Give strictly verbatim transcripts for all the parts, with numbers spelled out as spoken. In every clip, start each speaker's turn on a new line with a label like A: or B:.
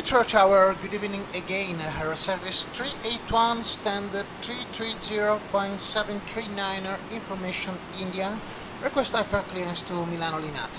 A: Heathrow Tower, good evening again. Her service three eight one, stand three three zero point seven three nine, information India. Request I for clearance to Milano Linate.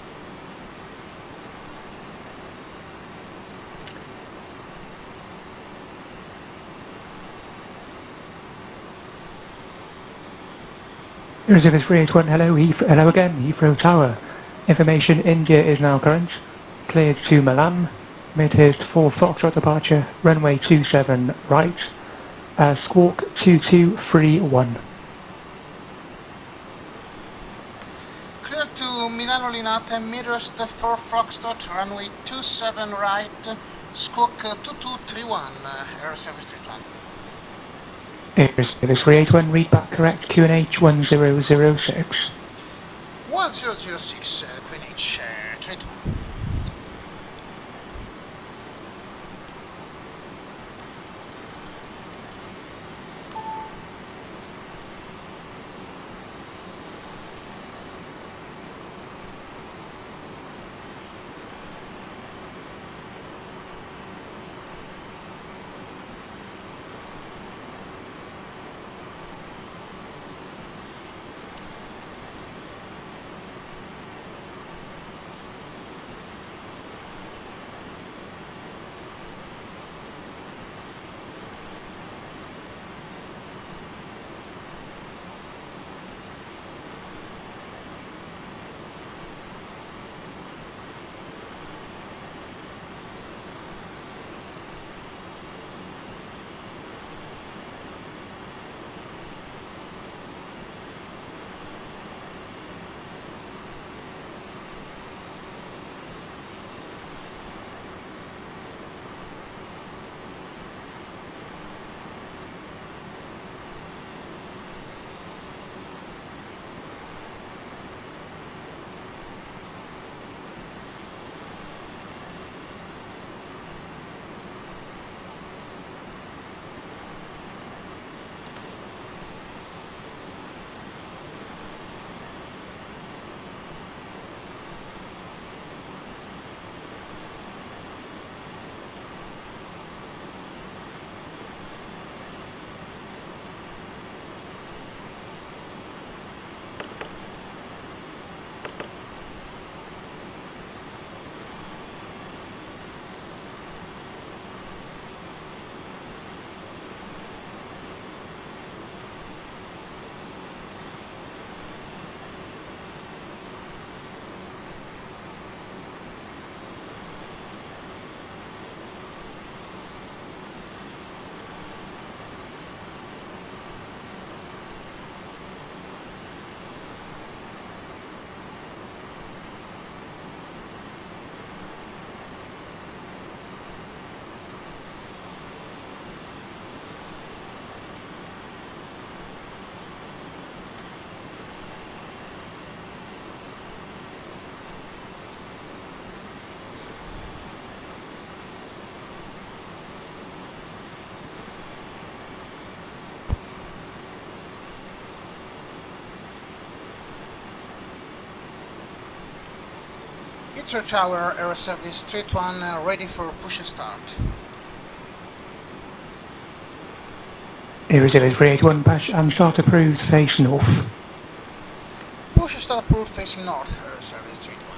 B: Reservoir three eight one, hello, Heath hello again, Heathrow Tower. Information India is now current. Cleared to Milan. Mid-haste for Foxtrot departure, runway two seven right. Uh, squawk two two three one.
A: Clear to Milano Linate, midwest for Foxtrot, runway two seven right, squawk two two three one, air service three one.
B: Service three eight one, read back correct, Q N H one zero zero six.
A: one zero zero six, uh, Q N H uh, three two one. Heathrow Tower, air service three two one, uh, ready for push start.
B: Reservoir three eight one, patch and start approved, face north.
A: Push start approved, facing north, air service three two one.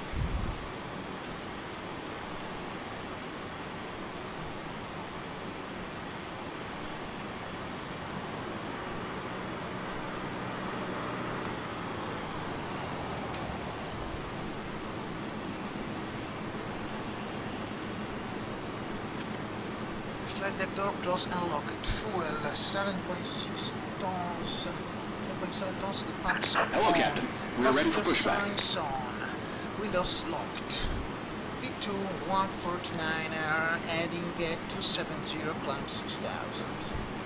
A: Flight deck door closed and locked. Fuel seven point six tons. seven point seven tons. The pumps on.
C: Hello, Captain. We are ready for pushback.
A: Signs on. Windows locked. V two one forty-nine er adding uh, two seventy, climb six thousand.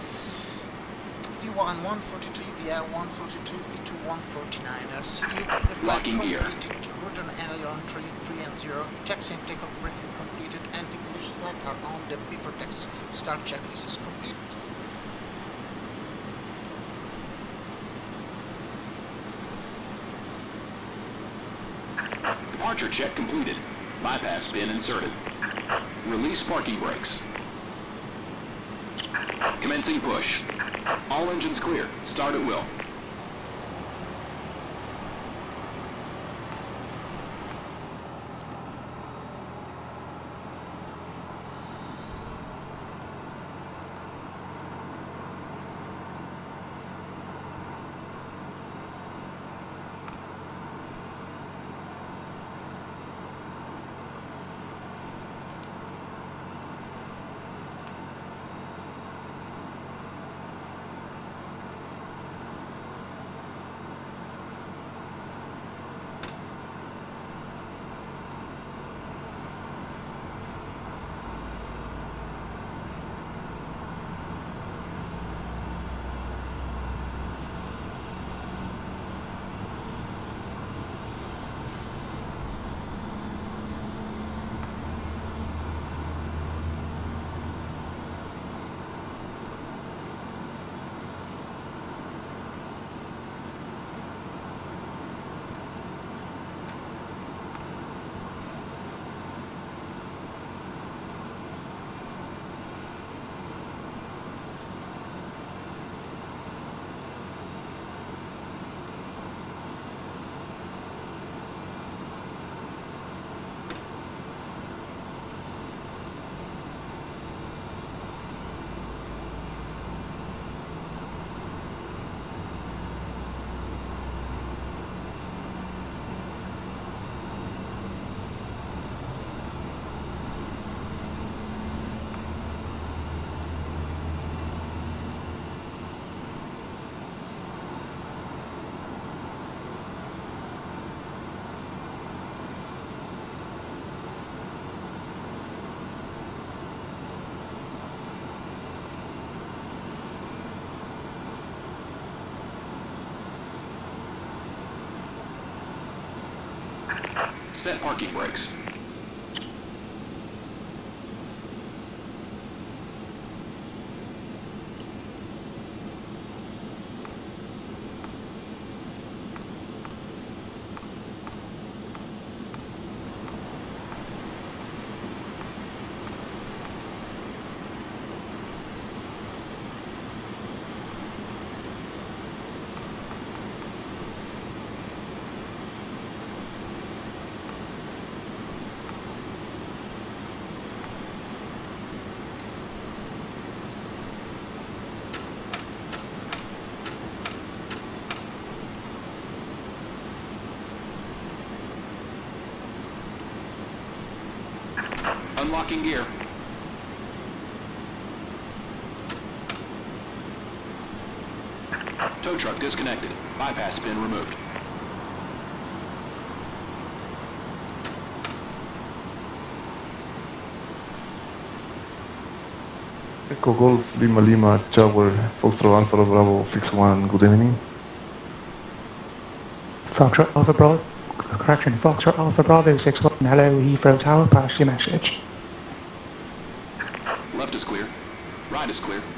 A: V one one forty-three, V R one forty-two, V two one forty-nine er skip reflect completed. Route on aileron three, three and zero. Taxi and takeoff briefing completed. Anti-collision flight are on. The before taxi start checklist is complete.
C: Departure check completed. Bypass pin inserted. Release parking brakes. Commencing push. All engines clear. Start at will. Set parking brakes. Unlocking gear. Tow truck disconnected. Bypass pin removed.
D: Echo Golf Lima Lima Tower Foxtrot Alpha Bravo six one, good evening.
B: Foxtrot Alpha Bravo, correction, Foxtrot Alpha Bravo six one, hello Heathrow Tower, pass your message.
C: Left is clear. Right is clear.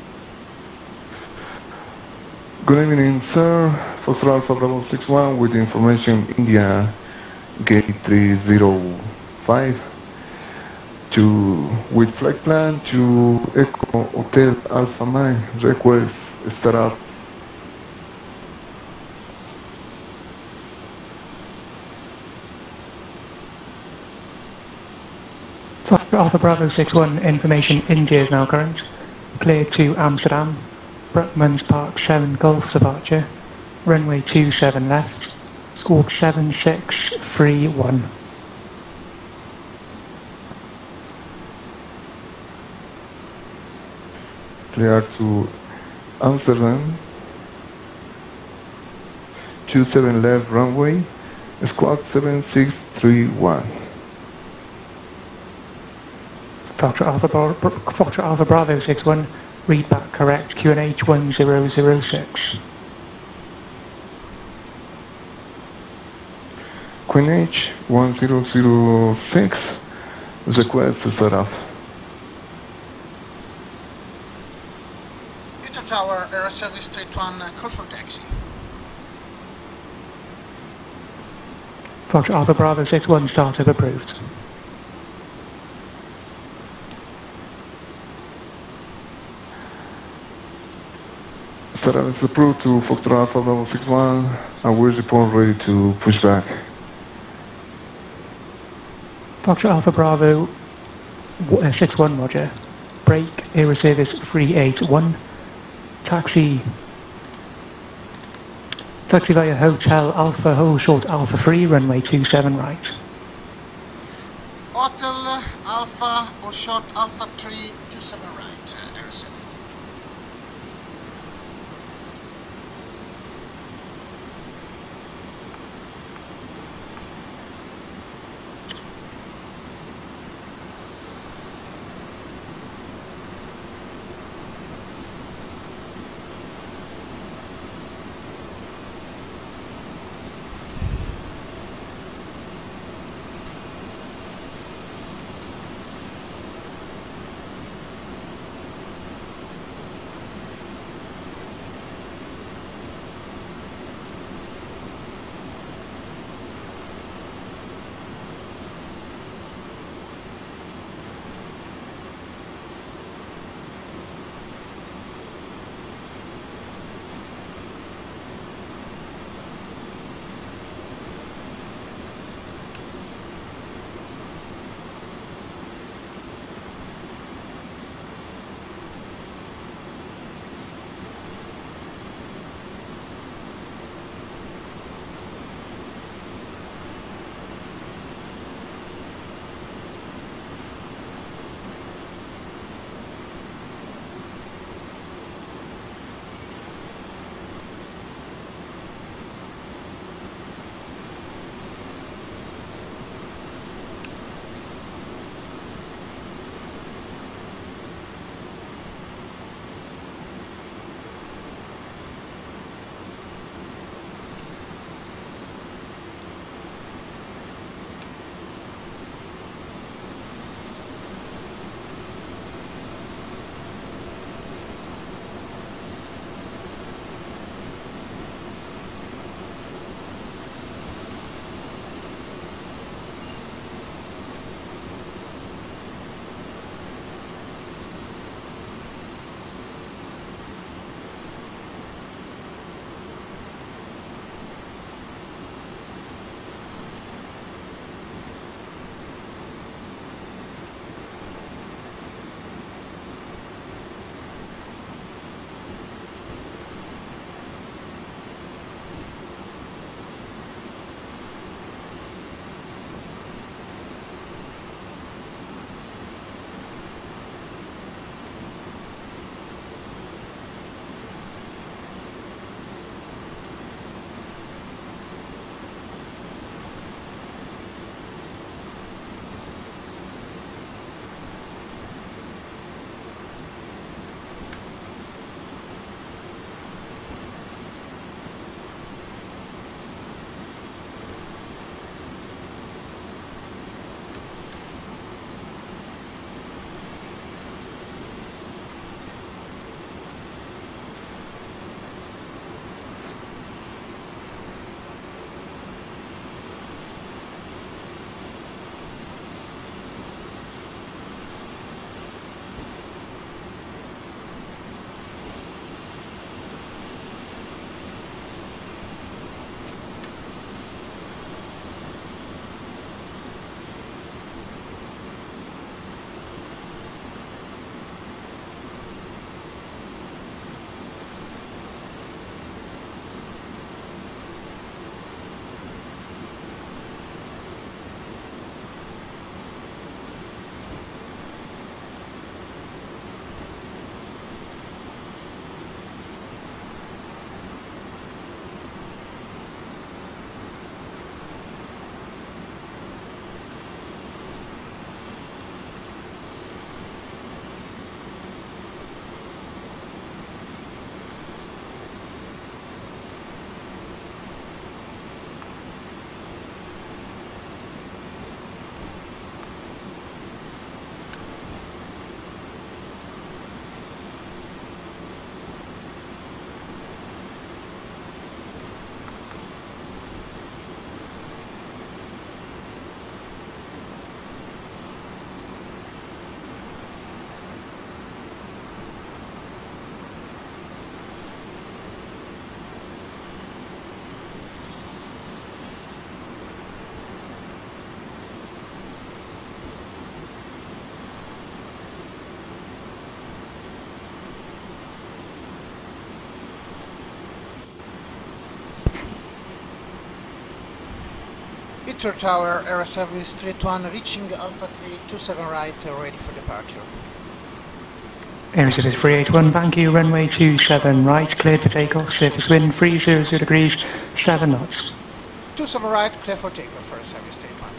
D: Good evening, sir. Foxtrot Alpha Bravo six one with information India Gate three zero five to with flight plan to Echo Hotel Alpha nine. Request start up.
B: Foxtrot Alpha Bravo six one, information India is now current. Clear to Amsterdam. Brookmans Park seven Golf departure. Runway two seven left. Squawk seven six three one.
D: Clear to Amsterdam. two seven left runway. Squawk seven six three one.
B: Foxtrot Alpha, Bra Foxtrot Alpha Bravo six one, read back correct, Q N H one zero zero six.
D: Q N H one zero zero six, request to start up.
A: Utah Tower, Air Service Street one, uh, call for taxi.
B: Foxtrot Alpha Bravo six one, startup approved.
D: Sarah is approved to Foxtrot Alpha Bravo six one, and we're report ready to push back.
B: Foxtrot Alpha Bravo uh, six one, roger. Break, Aero Service three eight one. Taxi. Taxi via Hotel Alpha, hold short Alpha three, runway two seven right.
A: Hotel Alpha or short Alpha three two seven right, uh, Aero Service. Victor Tower, air service three two one, reaching Alpha three two seven right, uh, ready for departure.
B: Air Service three eight one, thank you, runway two seven right, cleared for takeoff, surface wind three hundred degrees, seven knots.
A: two seven right, clear for takeoff, air service three two one.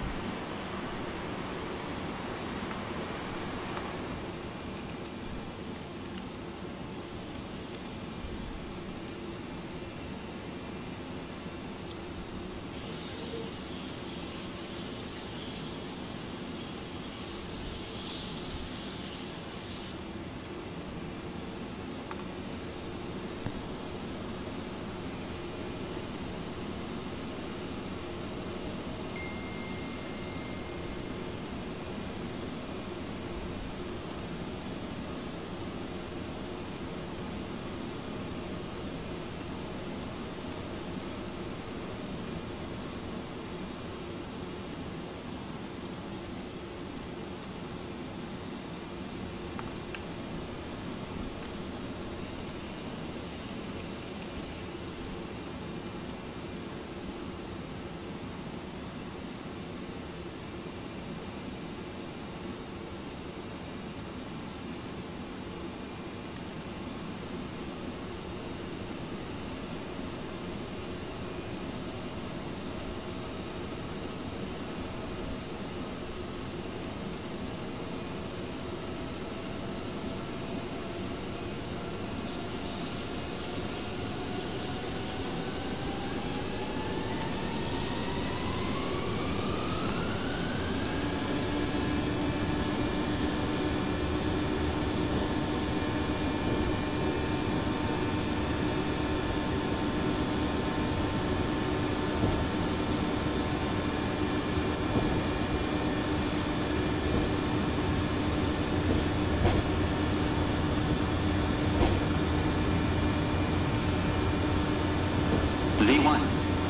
C: V one.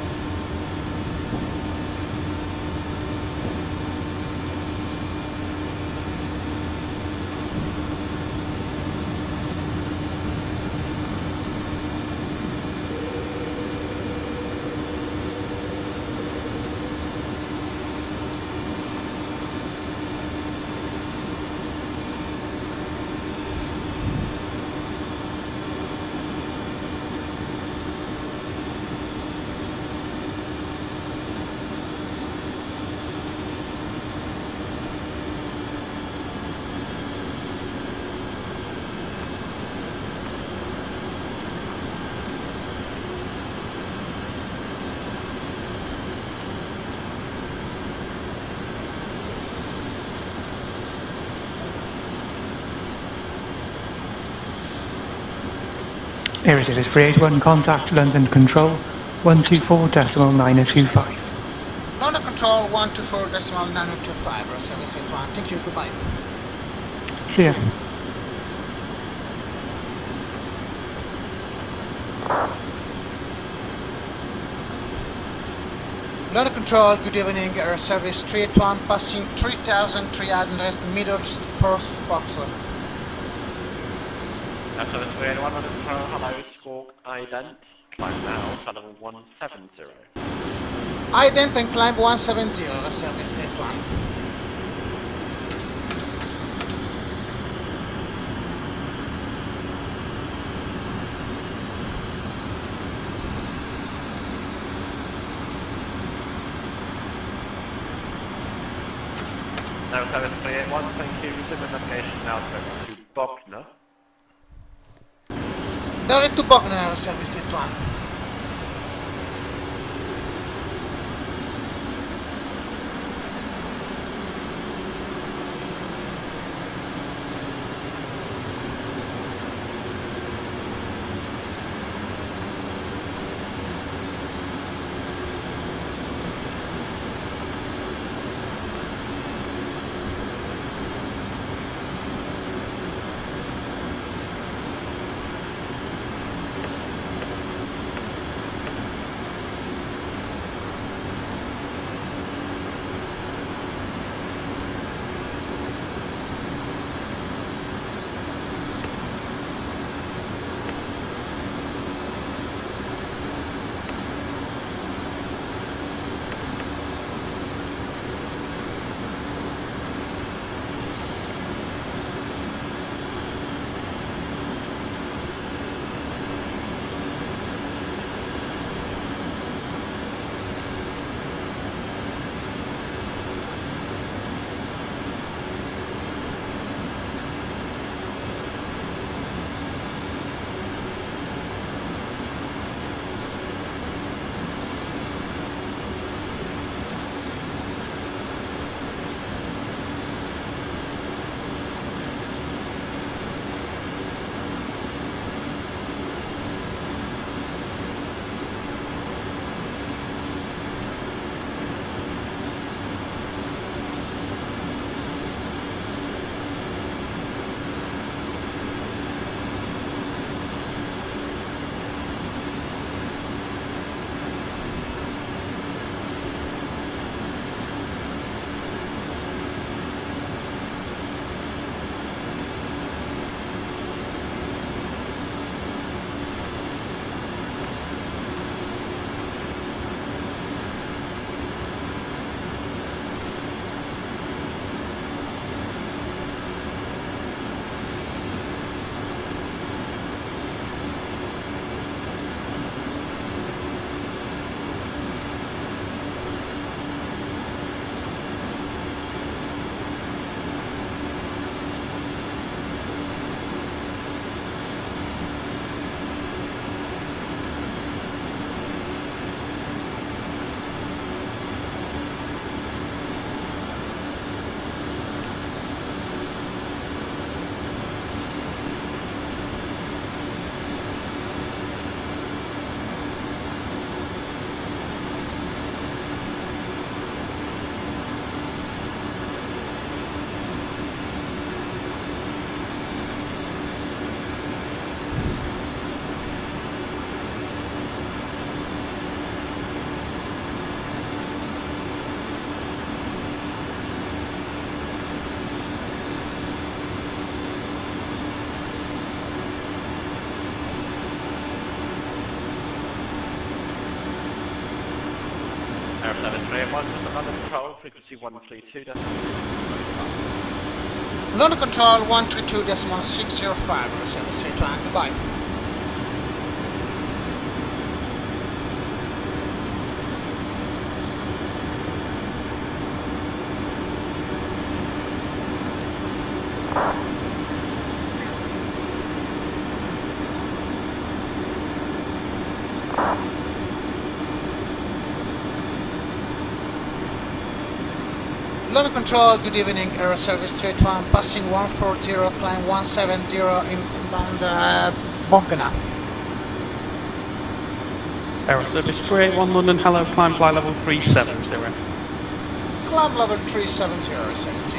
B: Air Service three eight one, contact London Control, one two four decimal nine two five.
A: London Control, one two four decimal nine two five, air service three two one. Thank you, goodbye.
B: See ya.
A: London Control, good evening, air service three eight one, passing three thousand three hundred meters first Foxtrot.
E: Air Service three eight one, London Control, hello, Squawk ident, climb now, for level one seven zero.
A: Ident and climb one seven zero, air service three eight one.
E: Air Service three eight one, thank you, resume navigation now to Bognor.
A: Direct to Bognor, air service three eight one.
E: London three eight one, London Control, frequency one three two.
A: London Control one three two point six zero five, seven say to Anchor, goodbye. London Control, good evening, Aero Service two eight one, passing one four zero, climb one seven zero, inbound uh, Bongana.
F: Aero Service three eight one London, hello, climb fly level three seven zero.
A: Climb level three seven zero, sixteen.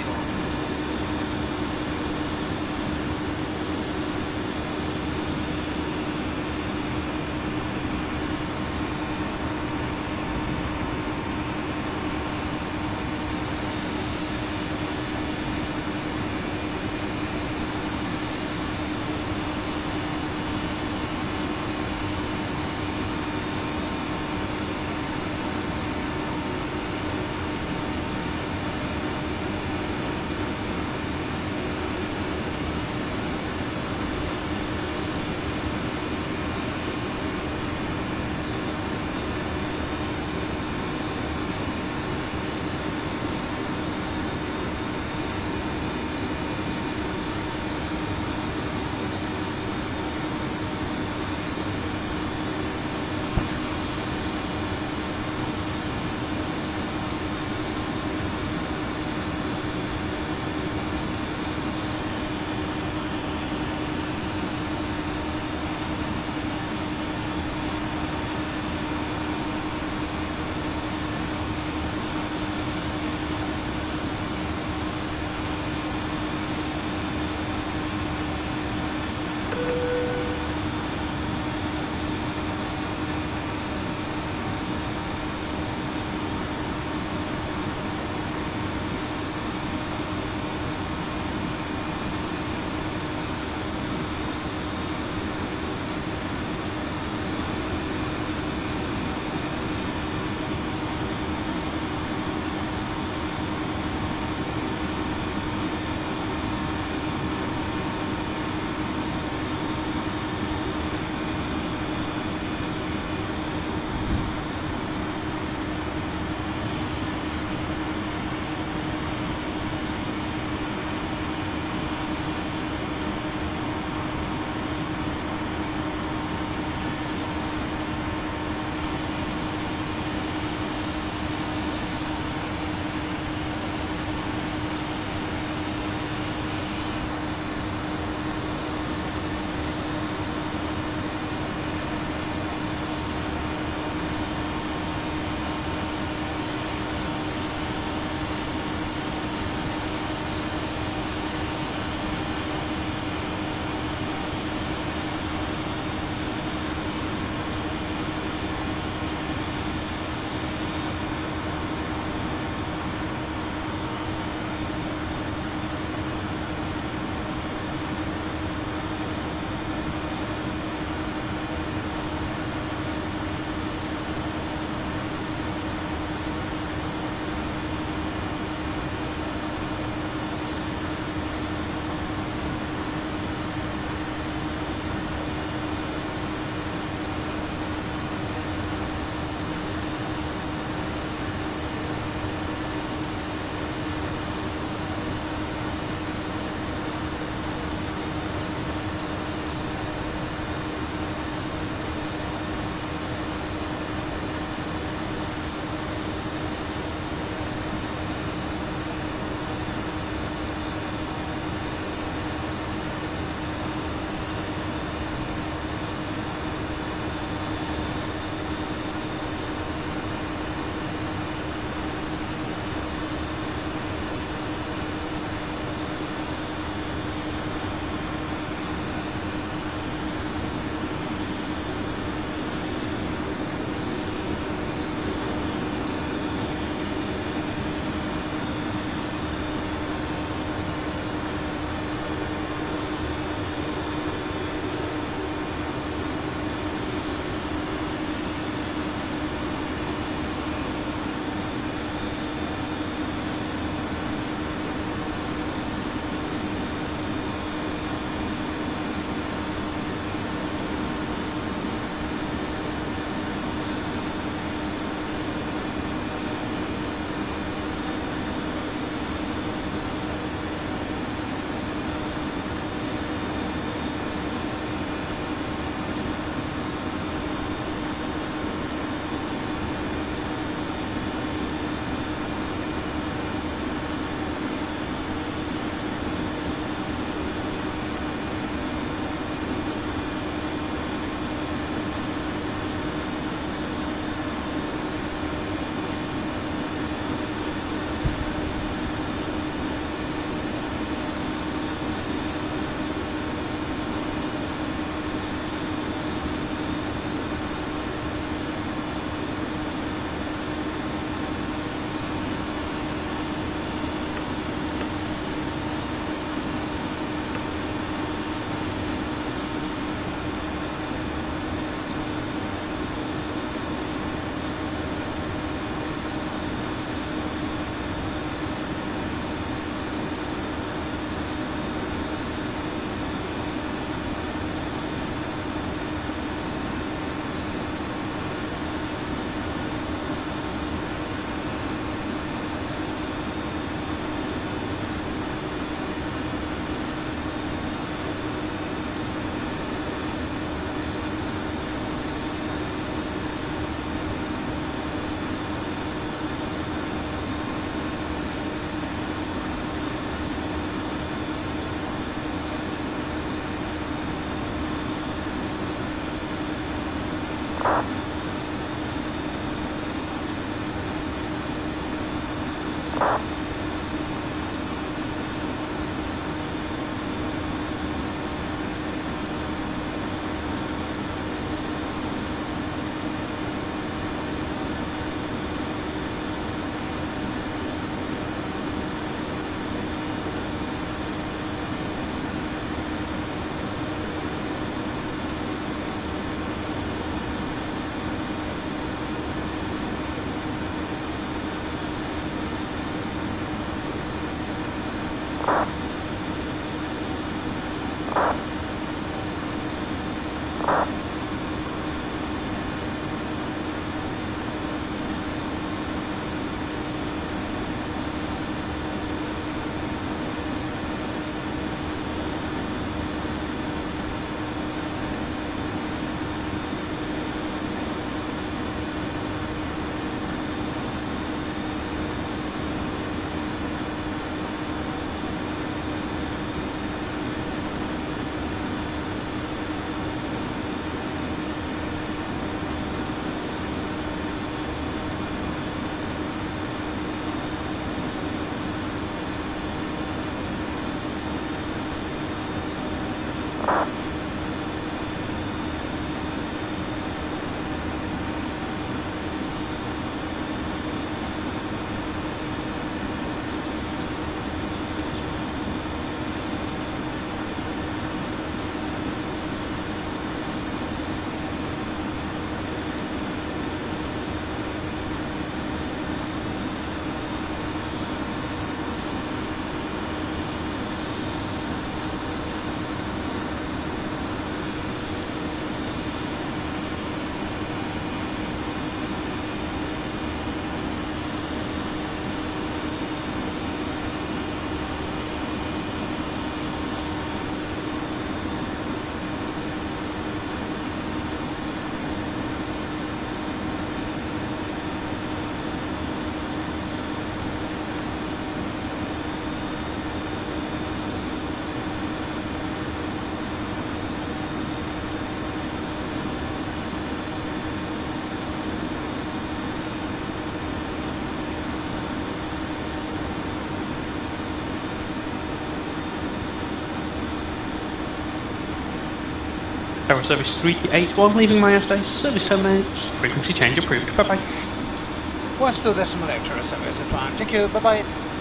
F: Tower service three eight one, leaving my airspace. Service terminates. Frequency change approved. Bye bye.
A: One two decimal eight, service Atlantic. Thank you. Bye bye.